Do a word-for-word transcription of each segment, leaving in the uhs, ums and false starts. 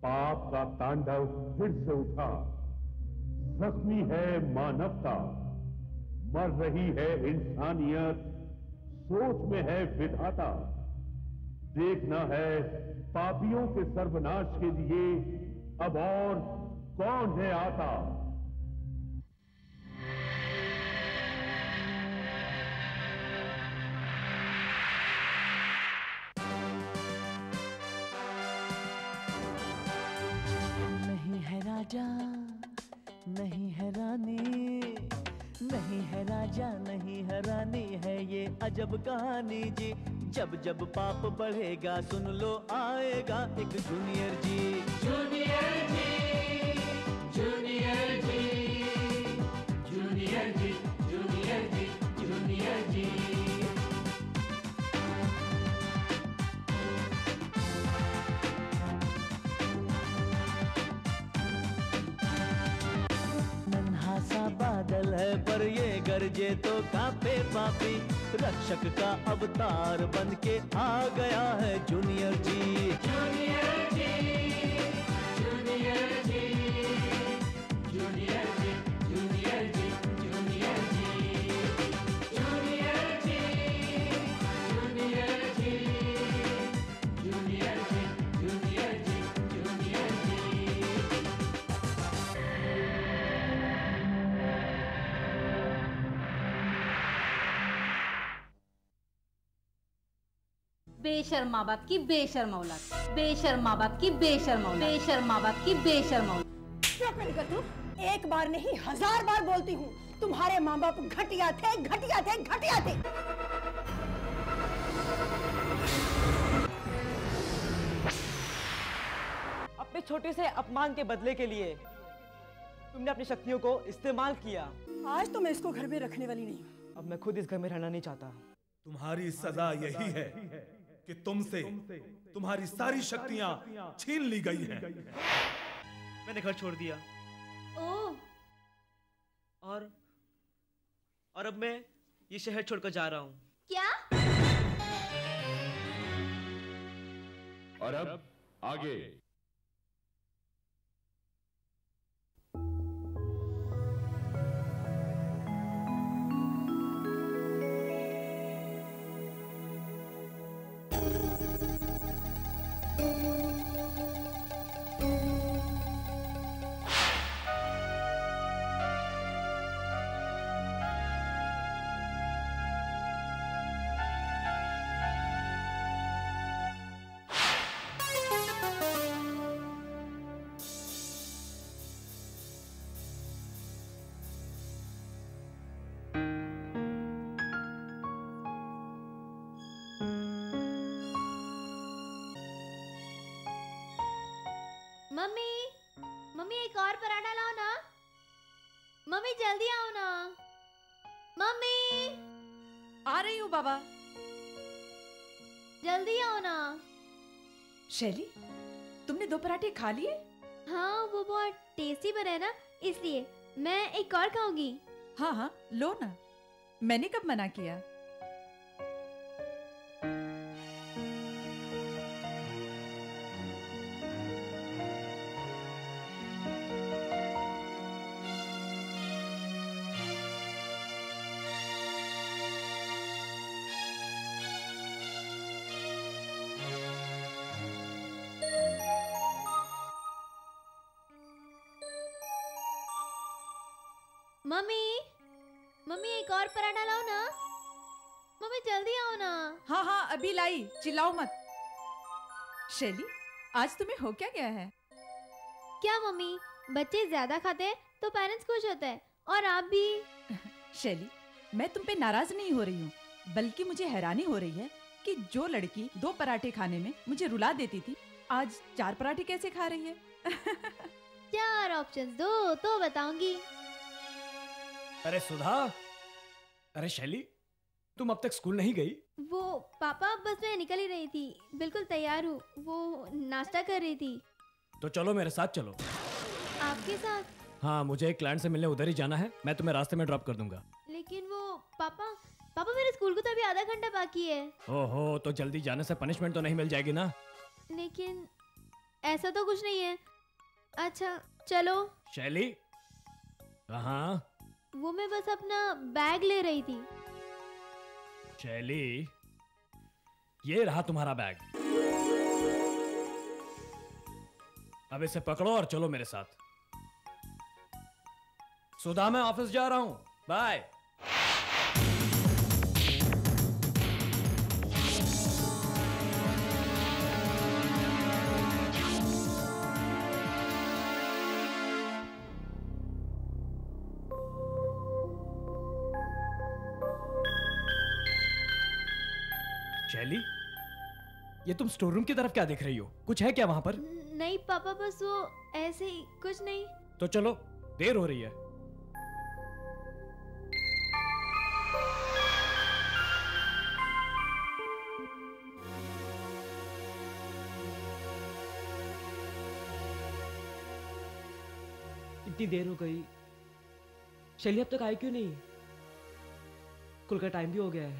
पाप का तांडव फिर से उठा। जख्मी है मानवता, मर रही है इंसानियत, सोच में है विधाता। देखना है पापियों के सर्वनाश के लिए अब और कौन है आता। नहीं है राजा, नहीं है रानी, नहीं है राजा, नहीं है रानी, है ये अजब कहानी जी। जब जब पाप बढ़ेगा सुन लो आएगा एक junior ji. Junior ji, junior ji, junior ji, junior ji, junior ji. नन्हा सा बादल है पर ये गरजे तो कांपे पापी। रक्षक का अवतार बन के आ गया है junior ji. Junior ji, junior ji, junior ji, junior ji, junior ji, junior ji, junior ji, junior ji, junior ji, junior ji. बेशर्म माँ बाप की बेशर्म औलाद, बेशर्म माँ बाप की बेशर्म औलाद, बेशर्म माँ बाप की बेशर्म औलाद। क्यों कनिका तुम एक बार नहीं हजार बार बोलती हूँ, तुम्हारे माँ बाप घटिया थे, घटिया थे, घटिया थे। अपने छोटे से अपमान के बदले के लिए तुमने अपनी शक्तियों को इस्तेमाल किया। आज तो मैं इसको घर में रखने वाली नहीं हूँ। अब मैं खुद इस घर में रहना नहीं चाहता। तुम्हारी सजा यही है कि तुमसे तुम्हारी सारी शक्तियां छीन ली गई हैं। मैंने घर छोड़ दिया। ओह, और और अब मैं ये शहर छोड़कर जा रहा हूँ। क्या? और अब आगे। मम्मी, मम्मी एक और पराठा लाओ ना। मम्मी जल्दी आओ ना। मम्मी, आ रही हूँ बाबा। जल्दी आओ ना। शैली, तुमने दो पराठे खा लिए? हाँ, वो बहुत टेस्टी बना है ना, इसलिए मैं एक और खाऊंगी। हाँ हाँ लो ना, मैंने कब मना किया? मम्मी, मम्मी एक और पराठा लाओ ना। मम्मी जल्दी आओ ना। हाँ हाँ अभी लाई, चिल्लाओ मत। शैली, आज तुम्हें हो क्या गया है? क्या मम्मी, बच्चे ज्यादा खाते हैं तो पेरेंट्स खुश होते हैं, और आप भी। शैली, मैं तुम पे नाराज नहीं हो रही हूँ, बल्कि मुझे हैरानी हो रही है कि जो लड़की दो पराठे खाने में मुझे रुला देती थी, आज चार पराठे कैसे खा रही है? चार ऑप्शंस दो तो बताऊंगी। अरे सुधा, अरे शैली, तुम अब तक स्कूल नहीं गई? वो पापा, बस मैं निकल ही रही थी, बिल्कुल तैयार हूँ। वो नाश्ता कर रही थी। तो चलो मेरे साथ चलो। आपके साथ? हाँ, मुझे एक क्लाइंट से मिलने उधर ही जाना है, मैं तुम्हें रास्ते में ड्रॉप कर दूंगा। लेकिन वो पापा, पापा मेरे स्कूल को तो अभी आधा घंटा बाकी है। ओहो, तो जल्दी जाने से पनिशमेंट तो नहीं मिल जाएगी ना? लेकिन ऐसा तो कुछ नहीं है। अच्छा चलो। शैली कहाँ? वो मैं बस अपना बैग ले रही थी। शैली, ये रहा तुम्हारा बैग। अब इसे पकड़ो और चलो मेरे साथ। सुधा, मैं ऑफिस जा रहा हूं, बाय। शैली, ये तुम स्टोर रूम की तरफ क्या देख रही हो? कुछ है क्या वहां पर? नहीं पापा, बस वो ऐसे ही, कुछ नहीं। तो चलो, देर हो रही है। इतनी देर हो गई, शैली अब तक आई क्यों नहीं? स्कूल का टाइम भी हो गया है।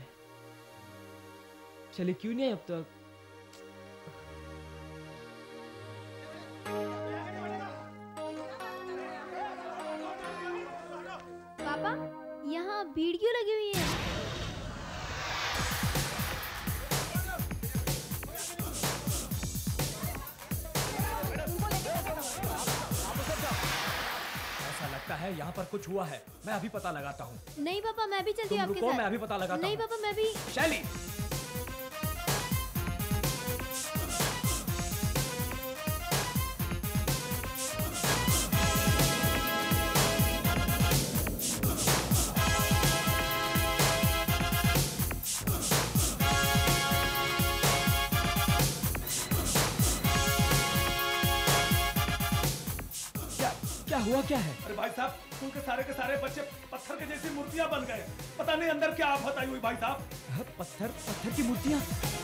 शैली क्यों नहीं आई अब तक? पापा, यहाँ भीड़ क्यों लगी हुई है? ऐसा लगता है यहाँ पर कुछ हुआ है। मैं अभी पता लगाता हूँ। नहीं पापा, मैं भी चलती हूँ आपके रुको, साथ। मैं अभी पता लगाता नहीं हूँ। पापा, मैं भी। शैली, क्या हुआ, क्या है? अरे भाई साहब, स्कूल के सारे के सारे बच्चे पत्थर के जैसी मूर्तियां बन गए। पता नहीं अंदर क्या आफत आई हुई भाई साहब। पत्थर पत्थर की मूर्तियां?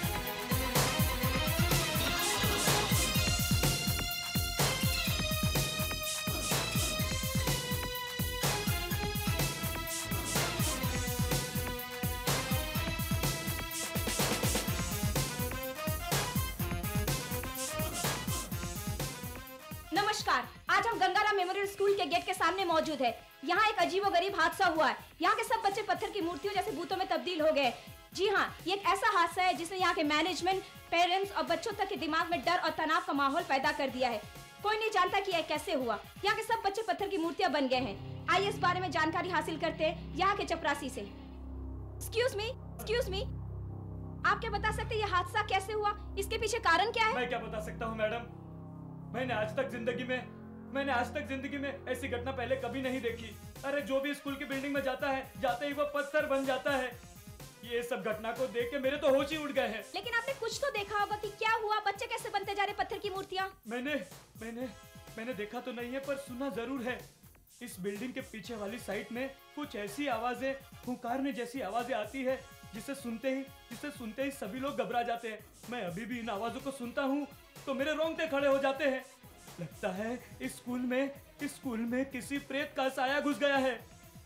नमस्कार, आज हम गंगाराम मेमोरियल स्कूल के गेट के सामने मौजूद है। यहाँ एक अजीबोगरीब हादसा हुआ है। यहाँ के सब बच्चे पत्थर की मूर्तियों जैसे भूतों में तब्दील हो गए। जी हाँ, ये एक ऐसा हादसा है जिसने यहाँ के मैनेजमेंट, पेरेंट्स और बच्चों तक के दिमाग में डर और तनाव का माहौल पैदा कर दिया है। कोई नहीं जानता कि यह कैसे हुआ। यहाँ के सब बच्चे पत्थर की मूर्तियाँ बन गए हैं। आइए इस बारे में जानकारी हासिल करते हैं यहाँ के चपरासी से। एक्सक्यूज मी, एक्सक्यूज मी, आप क्या बता सकते हैं ये हादसा कैसे हुआ? इसके पीछे कारण क्या है? मैं क्या बता सकता हूँ मैडम, मैंने आज तक जिंदगी में मैंने आज तक जिंदगी में ऐसी घटना पहले कभी नहीं देखी। अरे जो भी स्कूल की बिल्डिंग में जाता है, जाते ही वो पत्थर बन जाता है। ये सब घटना को देख के मेरे तो होश ही उड़ गए हैं। लेकिन आपने कुछ तो देखा होगा कि क्या हुआ, बच्चे कैसे बनते जा रहे पत्थर की मूर्तियाँ? मैंने मैंने मैंने देखा तो नहीं है, पर सुना जरूर है। इस बिल्डिंग के पीछे वाली साइड में कुछ ऐसी आवाजें, हुंकारने जैसी आवाजें आती है जिसे सुनते ही जिसे सुनते ही सभी लोग घबरा जाते हैं। मैं अभी भी इन आवाजों को सुनता हूँ तो मेरे रोंगटे खड़े हो जाते हैं। लगता है इस स्कूल में इस स्कूल में किसी प्रेत का साया घुस गया है।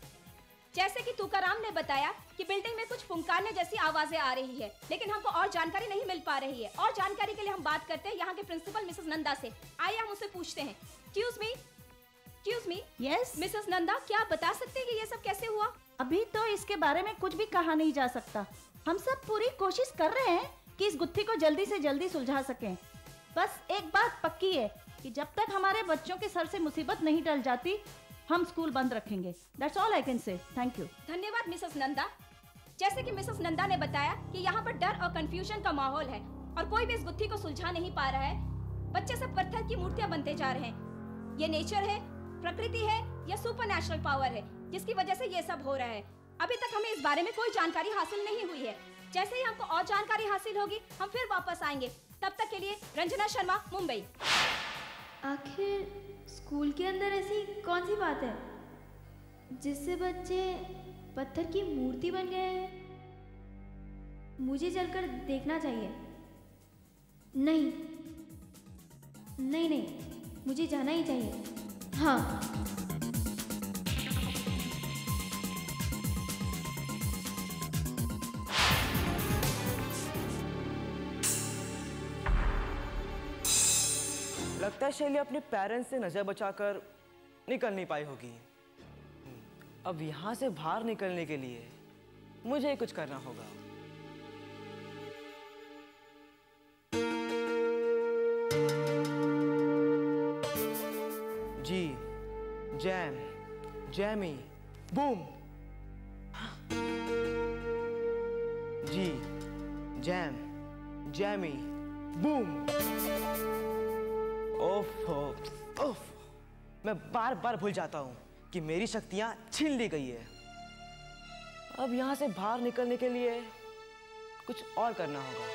जैसे कि तुकाराम ने बताया कि बिल्डिंग में कुछ फुंकारने जैसी आवाजें आ रही है, लेकिन हमको और जानकारी नहीं मिल पा रही है। और जानकारी के लिए हम बात करते हैं यहाँ के प्रिंसिपल मिसेस नंदा से। आइए हम उससे पूछते हैं। Excuse me, excuse me. Yes Mrs Nanda, क्या आप बता सकते हैं कि ये सब कैसे हुआ? अभी तो इसके बारे में कुछ भी कहा नहीं जा सकता। हम सब पूरी कोशिश कर रहे हैं कि इस गुत्थी को जल्दी से जल्दी सुलझा सकें। बस एक बात पक्की है कि जब तक हमारे बच्चों के सर से मुसीबत नहीं टल जाती, हम स्कूल बंद रखेंगे। That's all I can say. Thank you. धन्यवाद मिसेस नंदा। जैसे कि मिसेस नंदा ने बताया कि यहाँ पर डर और कंफ्यूजन का माहौल है और कोई भी इस गुत्थी को सुलझा नहीं पा रहा है। बच्चे सब पत्थर की मूर्तियाँ बनते जा रहे हैं। ये नेचर है, प्रकृति है या सुपरनैचुरल पावर है जिसकी वजह से ये सब हो रहा है। अभी तक हमें इस बारे में कोई जानकारी हासिल नहीं हुई है। जैसे ही हमको और जानकारी हासिल होगी हम फिर वापस आएंगे। तब तक के लिए रंजना शर्मा, मुंबई। आखिर स्कूल के अंदर ऐसी कौन सी बात है जिससे बच्चे पत्थर की मूर्ति बन गए हैं? मुझे चलकर देखना चाहिए। नहीं नहीं नहीं, मुझे जाना ही चाहिए। हाँ, लगता है शैली अपने पेरेंट्स से नजर बचाकर निकल नहीं पाई होगी। अब यहाँ से बाहर निकलने के लिए मुझे कुछ करना होगा। जी, जैम, जैमी, बूम। जी, जैम, जैमी, बूम। ओफ ओफ ओफ, मैं बार बार भूल जाता हूँ कि मेरी शक्तियाँ छीन ली गई है। अब यहाँ से बाहर निकलने के लिए कुछ और करना होगा।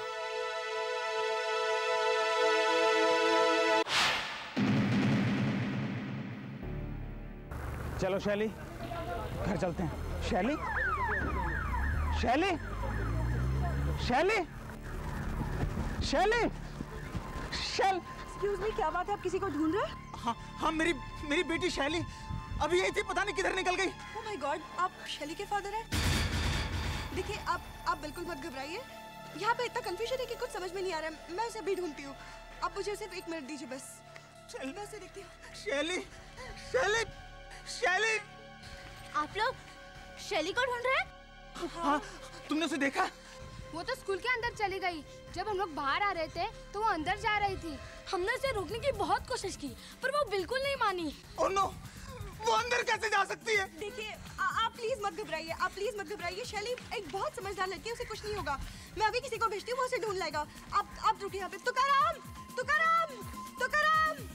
चलो शैली, घर चलते हैं। शैली, शैली, शैली, शैली, शैल। एक्सक्यूज मी, क्या बात है? आप किसी को ढूंढ रहे हैं? हाँ हाँ, मेरी मेरी बेटी शैली अभी यही थी, पता नहीं किधर निकल गई। ओह माय गॉड, आप शैली के फादर हैं? देखिए, आप आप बिल्कुल मत घबराइए। यहाँ पे इतना कंफ्यूजन है कि कुछ समझ में नहीं आ रहा है। मैं उसे अभी ढूंढती हूँ, आप मुझे सिर्फ एक मिनट दीजिए बस। चल, मैं उसे देखती हूँ। शैली, शैली, शैली। आप लोग शैली को ढूंढ रहे हैं? हाँ, तुमने उसे देखा? वो तो स्कूल के अंदर चली गई। जब हम लोग बाहर आ रहे थे तो वो अंदर जा रही थी। हमने उसे रोकने की बहुत कोशिश की पर वो बिल्कुल नहीं मानी। ओह नो, वो अंदर कैसे जा सकती है? देखिए, आप प्लीज मत घबराइए, आप प्लीज मत घबराइए। शैली एक बहुत समझदार लड़की है, उसे कुछ नहीं होगा। मैं अभी किसी को भेजती हूँ, वो उसे ढूंढ लाएगा। आप आप रुकिए यहाँ पे। तुकाराम, तुकाराम, तुकाराम।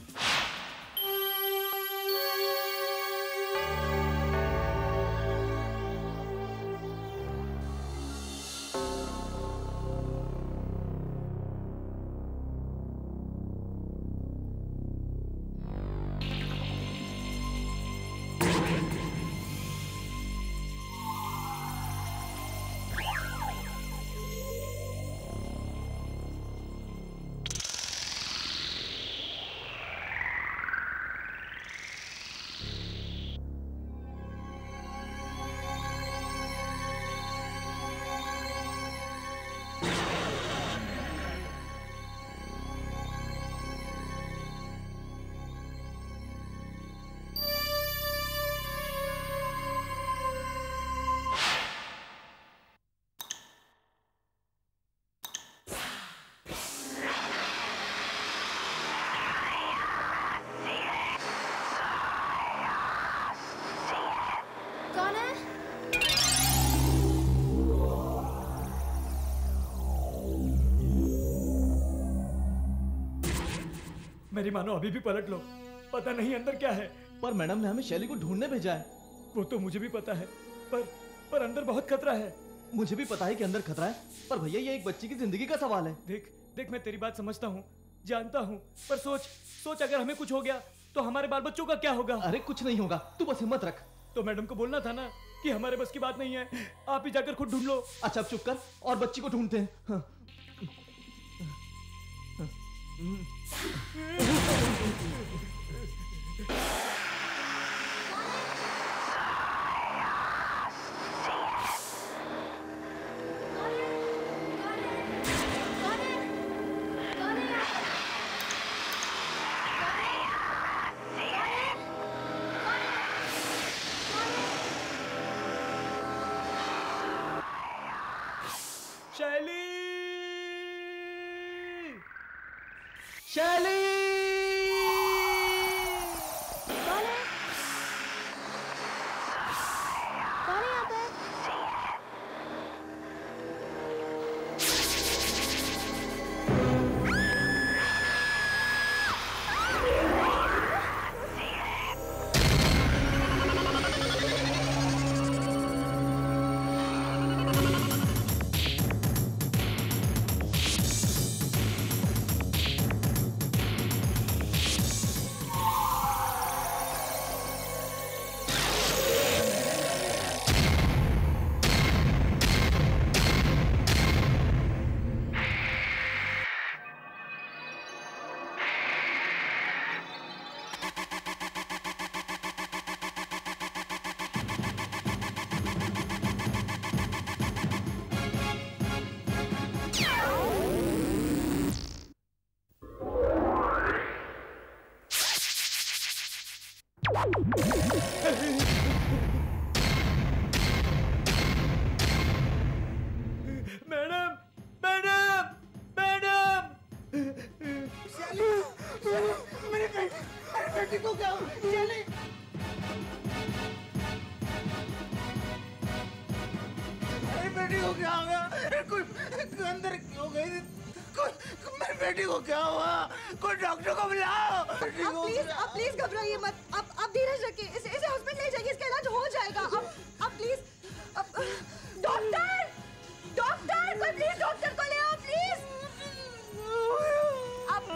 मेरी मानो अभी भी पलट लो, पता नहीं अंदर क्या है। पर मैडम ने हमें शैली को ढूंढने भेजा है। वो तो मुझे भी पता है, पर पर अंदर बहुत खतरा है। मुझे भी पता है कि अंदर खतरा है, पर भैया ये एक बच्ची की जिंदगी का सवाल है। देख देख, मैं तेरी बात समझता हूँ, जानता हूँ, पर सोच सोच अगर हमें कुछ हो गया तो हमारे बाल बच्चों का क्या होगा? अरे कुछ नहीं होगा, तू बस हिम्मत रख। तो मैडम को बोलना था ना कि हमारे बस की बात नहीं है, आप ही जाकर खुद ढूंढ लो। अच्छा अब चुप कर और बच्ची को ढूंढते हैं। हाँ। शैली, शैली, कौन है? कौन है यहाँ पे? मैडम मैडम मैडम मेरी बेटी मेरी बेटी को क्या हुआ? चली मेरी बेटी को क्या हो गया? कोई अंदर क्यों गई थी? कोई मेरी बेटी को क्या हुआ? कोई डॉक्टर को बुलाओ। आप प्लीज आप प्लीज घबराइए मत। आप आप धीरज रखिए। इसे इसे हॉस्पिटल ले जाइए। इसका इलाज हो जाएगा। आप आप प्लीज डॉक्टर डॉक्टर कोई प्लीज डॉक्टर को ले आओ प्लीज। आप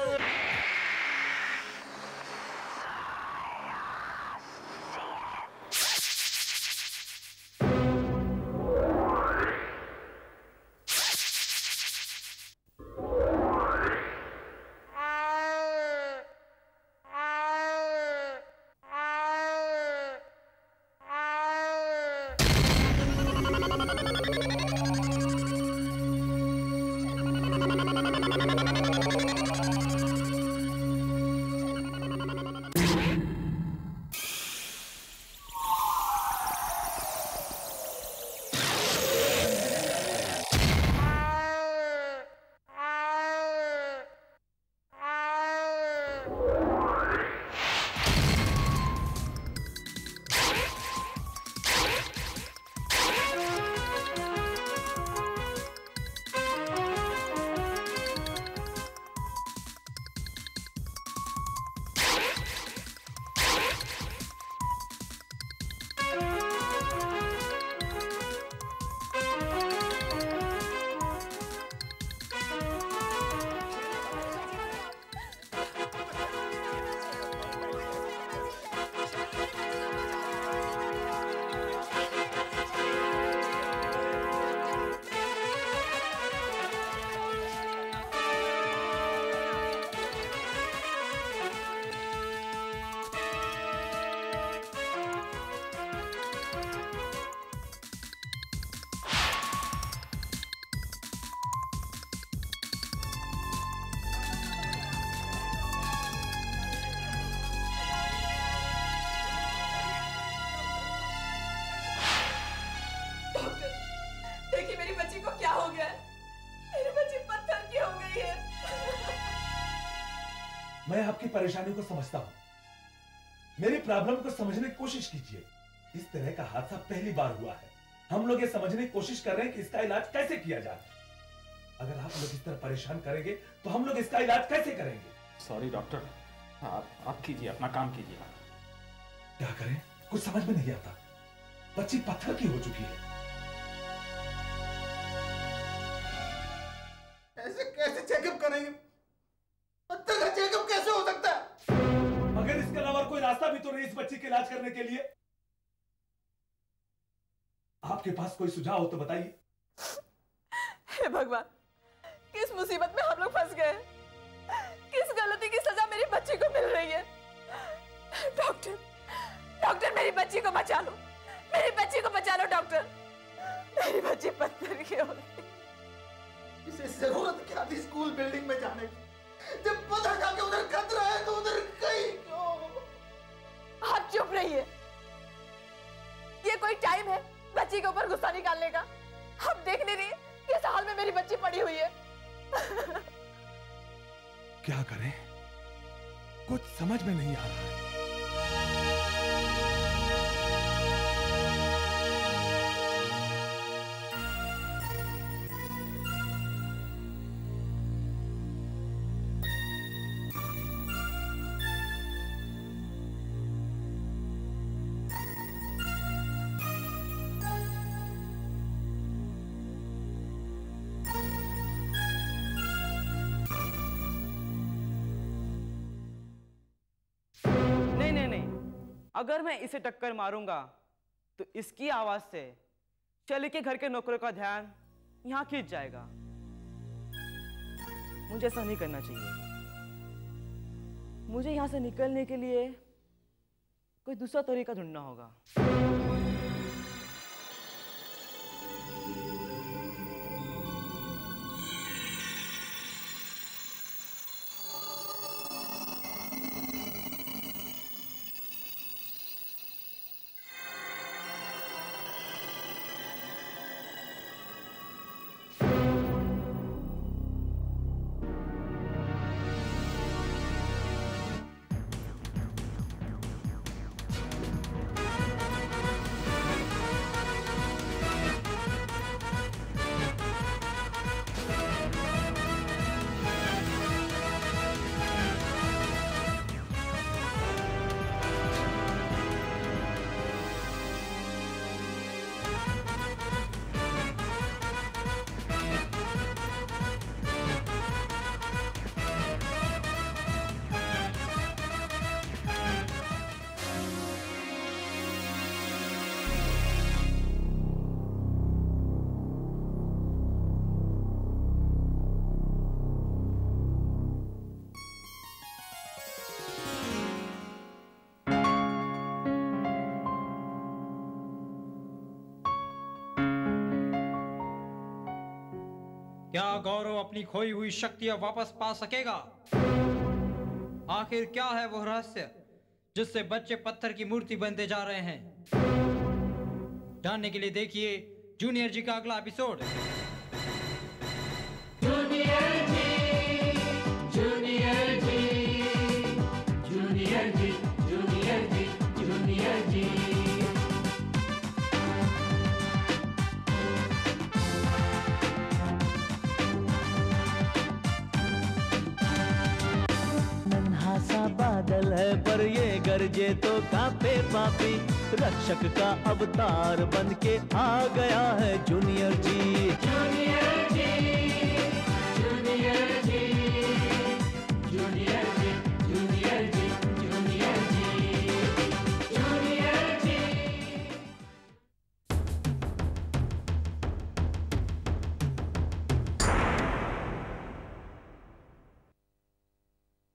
मैं आपकी परेशानी को समझता हूं। मेरी प्रॉब्लम को समझने की कोशिश कीजिए। इस तरह का हादसा पहली बार हुआ है। हम लोग ये समझने की कोशिश कर रहे हैं कि इसका इलाज कैसे किया जाए। अगर आप लोग इस तरह परेशान करेंगे तो हम लोग इसका इलाज कैसे करेंगे? सॉरी डॉक्टर, आप आप कीजिए, अपना काम कीजिए। क्या करें, कुछ समझ में नहीं आता। बच्ची पत्थर की हो चुकी है। ऐसे कैसे चेकअप करेंगे? पत्थर का चेकअप कैसे हो सकता है? मगर इसके अलावा कोई रास्ता भी तो नहीं इस बच्ची के इलाज करने के लिए। आपके पास कोई सुझाव हो तो बताइए। हे भगवान, किस मुसीबत में हम लोग फंस गए? किस गलती की सजा मेरी बच्ची को मिल रही है? डॉक्टर, डॉक्टर मेरी बच्ची को बचा लो, मेरी बच्ची को बचा लो डॉक्टर। मेरी बच्ची पत्थर की हो गई। इसे जरूरत क्या थी स्कूल बिल्डिंग में जाने की? जब पता था कि उधर खतरा है तो उधर गई क्यों? आप चुप रहिए। ये कोई टाइम है बच्ची के ऊपर गुस्सा निकालने का? आप देख नहीं रही किस हाल में मेरी बच्ची पड़ी हुई है? क्या करें, कुछ समझ में नहीं आ रहा है। अगर मैं इसे टक्कर मारूंगा तो इसकी आवाज से शैली के घर के नौकरों का ध्यान यहां खींच जाएगा। मुझे ऐसा नहीं करना चाहिए। मुझे यहां से निकलने के लिए कोई दूसरा तरीका ढूंढना होगा। क्या गौरव अपनी खोई हुई शक्तियां वापस पा सकेगा? आखिर क्या है वो रहस्य जिससे बच्चे पत्थर की मूर्ति बनते जा रहे हैं? जानने के लिए देखिए जूनियर जी का अगला एपिसोड। Junior ji, junior ji, junior ji, junior ji, junior ji. नन्हा सा बादल है पर ये गरजे तो कांपे पापी, रक्षक का अवतार बन के आ गया है जूनियर जी। जूनियर